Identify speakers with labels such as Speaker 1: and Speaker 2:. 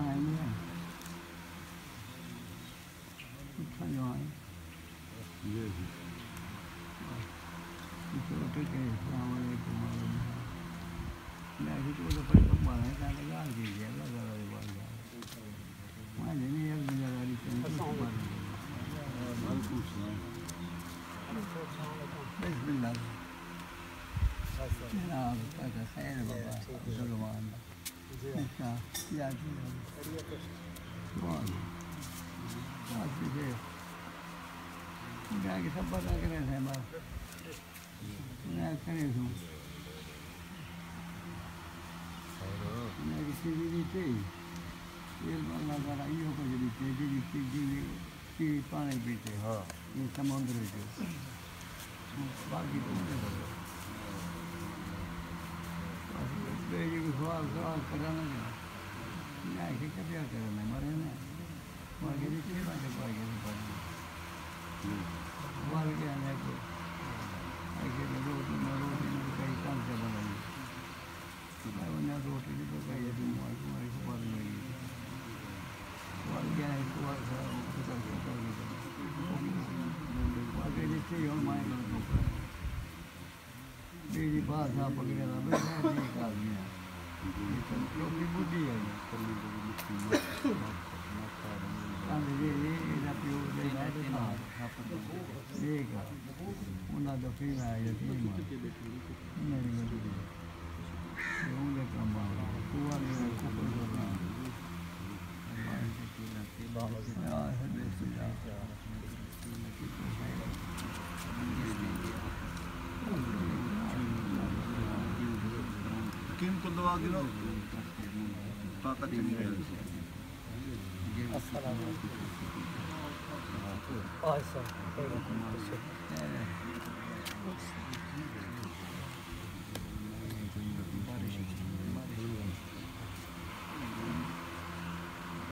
Speaker 1: है नहीं अच्छा जो है ये छोटे के अस्सलामुअलैकुम मैं भी तो पर बाहर है का लगा दीजिए लगा रहे बाहर मैं नहीं यार मुझे गाड़ी से वालेकुम सलाम बिस्मिल्लाह जनाब का खैर बाबा मुसलमान अच्छा याद कौन बात से क्या कि सब पता करे थे बस मैं करे हूँ मैं किसी भी चाहिए ये वाला वाला ये को जो भी पानी पीते हाँ ये समुद्र जो बाकी तो ये सवाल कराना नहीं कि क्या करना मरे ना बाकी नहीं बात बाकी बाल के आने को ऐसे रोटी में कई काम से बनाई मैं उन्हें रोटी की तो कई तुम्हारी को बाल लगी बाल क्या है बाल बाकी जिससे और माए मेरी बात आप पकड़े ना बैठे एक आदमी है लोग बुद्धि है una doctrina y el clima. No hay ningún tipo. Según de trabajo, Cuba ni el cupo de la. ¿Quién cuando va a quedar? Para que me vean. Assalamualaikum.